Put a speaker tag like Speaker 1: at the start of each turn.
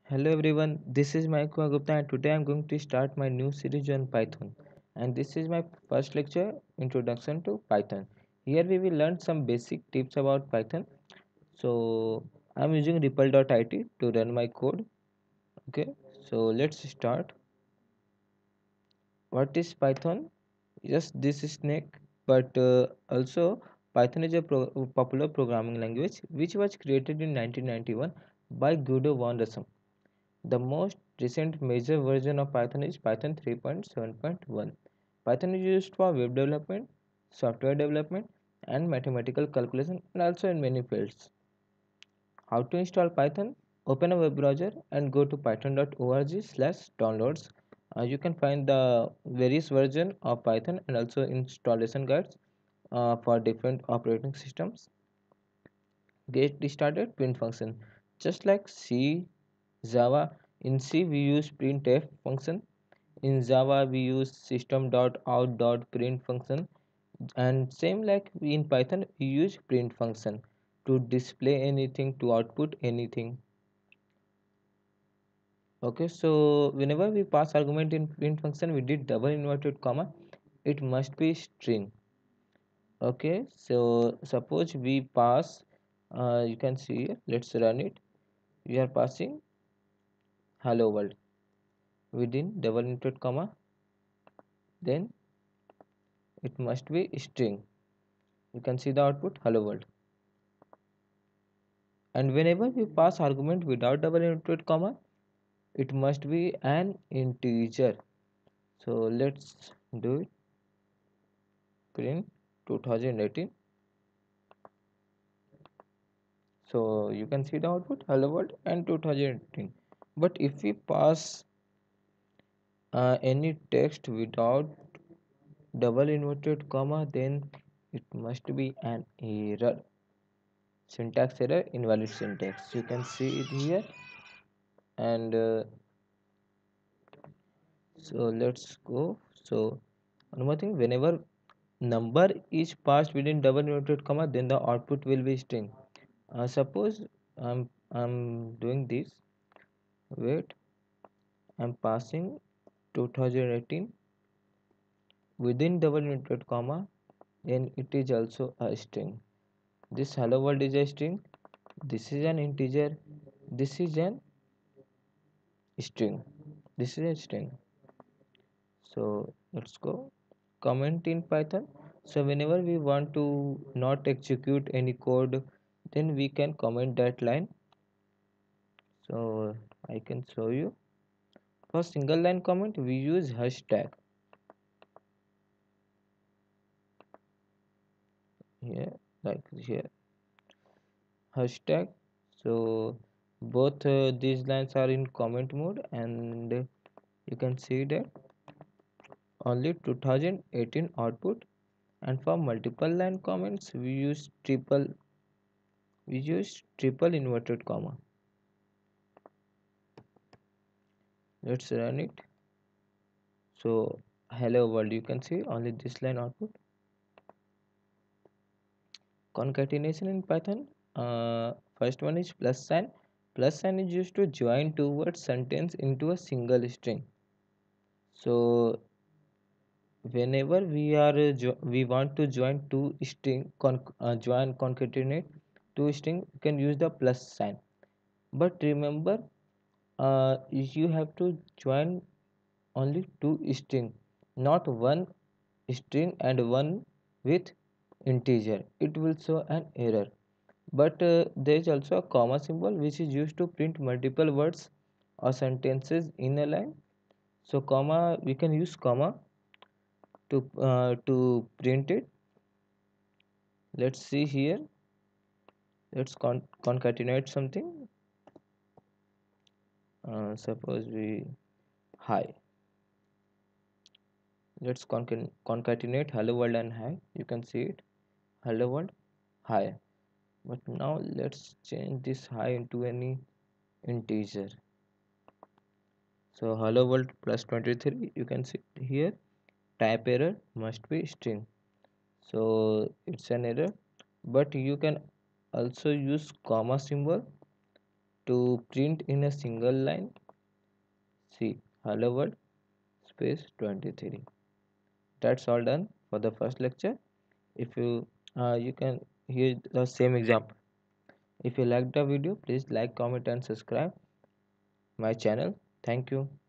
Speaker 1: Hello everyone, this is Mayank Gupta and today I'm going to start my new series on Python. And this is my first lecture, Introduction to Python. Here we will learn some basic tips about Python. So I'm using ripple.it to run my code. Okay, so let's start. What is Python? Yes, this is snake, but also Python is a popular programming language which was created in 1991 by Guido van Rossum. The most recent major version of Python is Python 3.7.1. Python is used for web development, software development, and mathematical calculation, and also in many fields. How to install Python? Open a web browser and go to python.org/downloads. You can find the various version of Python and also installation guides for different operating systems. Get started print function. Just like C, Java, in C we use printf function. In Java we use system.out.print function, and same like in Python we use print function to display anything, to output anything. Okay, so whenever we pass argument in print function we did double inverted comma, it must be string. Okay, so suppose we pass, you can see here, let's run it. We are passing hello world within double inverted comma, then it must be string. You can see the output hello world. And whenever we pass argument without double inverted comma, it must be an integer. So let's do it. Print 2018. So you can see the output hello world and 2018. But if we pass any text without double inverted comma, then it must be an error. Syntax error, invalid syntax. You can see it here. And so let's go. So one more thing, whenever number is passed within double inverted comma, then the output will be string. Suppose I'm doing this. Wait, I'm passing 2018 within double inverted comma, then it is also a string. This hello world is a string. This is an integer. This is an string. This is a string. So let's go. Comment in Python. So whenever we want to not execute any code, then we can comment that line. So I can show you. For single line comment, we use hashtag. Here, like here, hashtag. So both these lines are in comment mode, and you can see that only 2018 output. And for multiple line comments, we use triple inverted comma. Let's run it. So hello world, you can see only this line output. Concatenation in Python, first one is plus sign. Plus sign is used to join two word sentence into a single string. So whenever we want to join two string, join concatenate two string, you can use the plus sign. But remember, you have to join only two string, not one string and one with integer. It will show an error. But there is also a comma symbol which is used to print multiple words or sentences in a line. So comma, we can use comma to print it. Let's see here. Let's concatenate something. Suppose we hi. Let's concatenate hello world and hi. You can see it. Hello world, hi. But now let's change this hi into any integer. So hello world plus 23. You can see here. Type error must be string. So it's an error. But you can also use comma symbol To print in a single line, see hello world space 23. That's all done for the first lecture. If you can hear the same example. If you like the video, please like, comment and subscribe my channel. Thank you.